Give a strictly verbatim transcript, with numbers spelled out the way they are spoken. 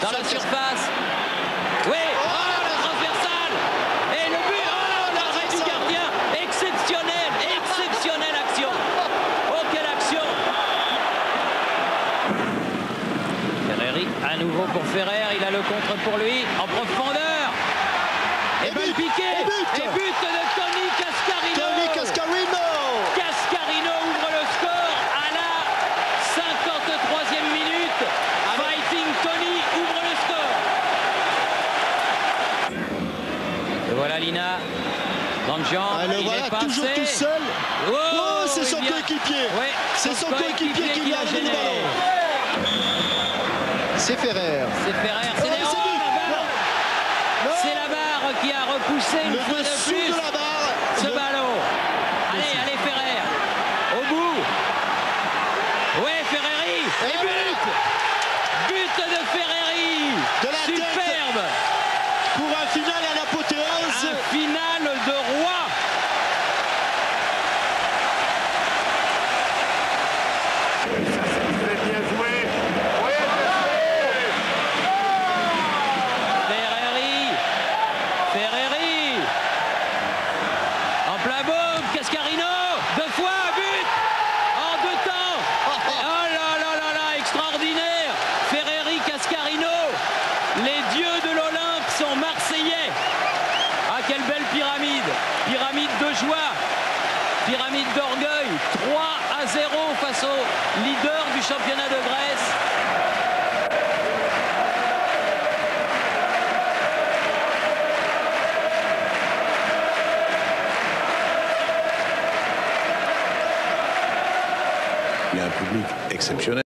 dans la surface. Oui, oh, oh la transversale. Et le but, oh, l'arrêt du gardien. Exceptionnel, exceptionnelle action. Oh, quelle action. Ferreri, à nouveau pour Ferrer. Il a le contre pour lui, en profondeur. Et, et balle piquée. Et but, et but de Tony Cascarino. Tony Cascarino. Cascarino ouvre le score à la cinquante-troisième minute. Fighting Tony ouvre le score. Et voilà Lina. Grandjean, ah, le il voilà est passé. toujours tout seul. Oh, oh c'est son vient... coéquipier. Oui, c'est son coéquipier qui lui a donné le ballon. C'est Ferrer. C'est Ferrer. C'est oh, la, la barre qui a repoussé une le fois de plus de la barre. ce le... ballon. Allez, allez Ferrer. Au bout. Ouais, Ferreri. Et, Et but. But de Ferreri. De la superbe. Tête pour un final à l'apothéose. Un final de roi. Ferreri, en plein baume, Cascarino, deux fois, but, en deux temps, oh là là là là, extraordinaire, Ferreri, Cascarino, les dieux de l'Olympe sont marseillais. Ah, quelle belle pyramide, pyramide de joie, pyramide d'orgueil, trois à zéro face au leader du championnat de Grèce. Il y a un public exceptionnel.